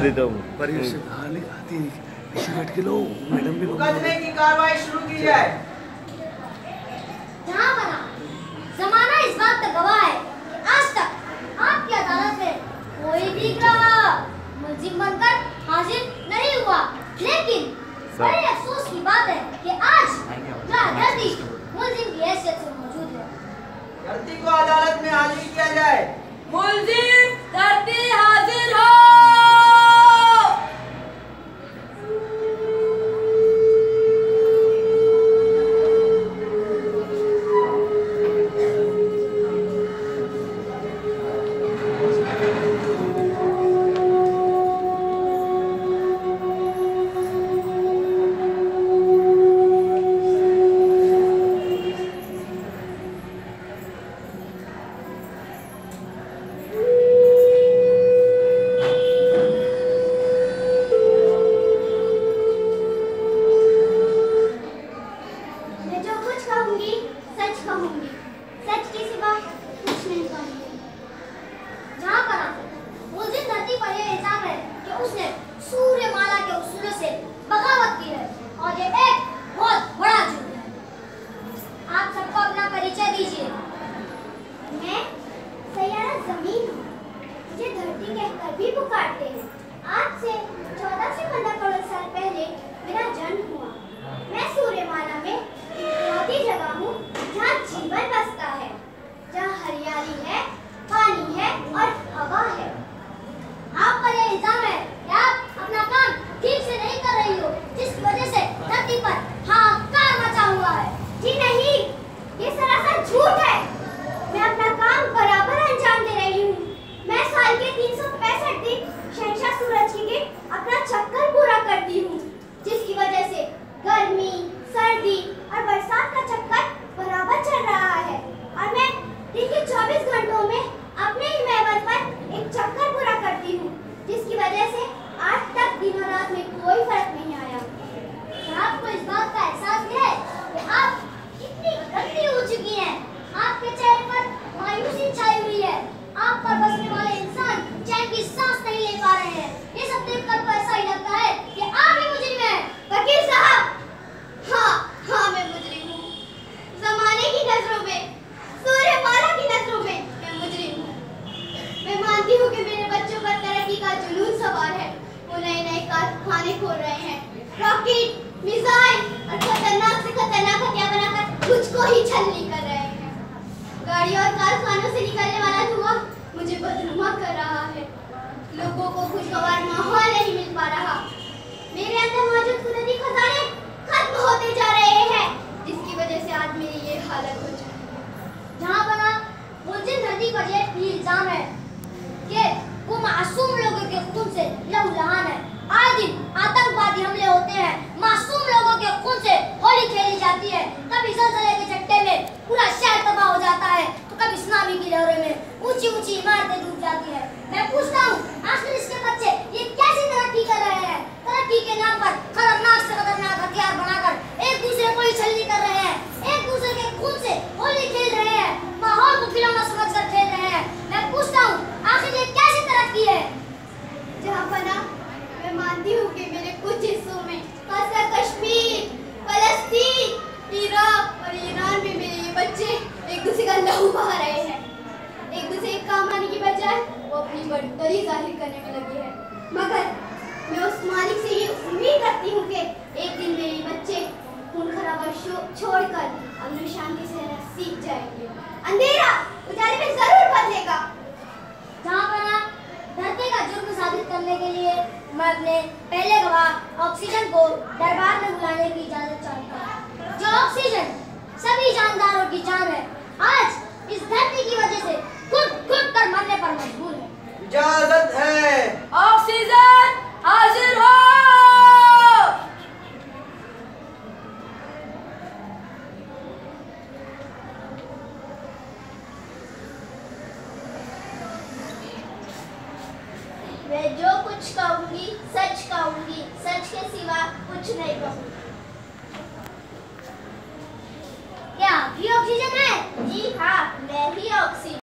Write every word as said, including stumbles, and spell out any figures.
वाली तुम पर ये सिर्फ बाहर नहीं आती इसी बैठ के लो मैडम भी मुकदमे की कार्रवाई शुरू की जाए। जहाँ बना जमाना इस बात का गवाह है कि आज तक आपकी अदालत में कोई भी मुलजिम बनकर हाजिर नहीं हुआ, लेकिन बड़े अफसोस की बात है कि आज धरती मुलजिम की हैसियत से मौजूद है। धरती को अदालत में हाजिर किया जाए। मुलजिम धरती हाजिर हो। मैं जो कुछ कहूंगी सच कहूंगी, सच के सिवा कुछ नहीं कहूंगी। क्या भी ऑक्सीजन है? जी हाँ, मैं ही ऑक्सीजन।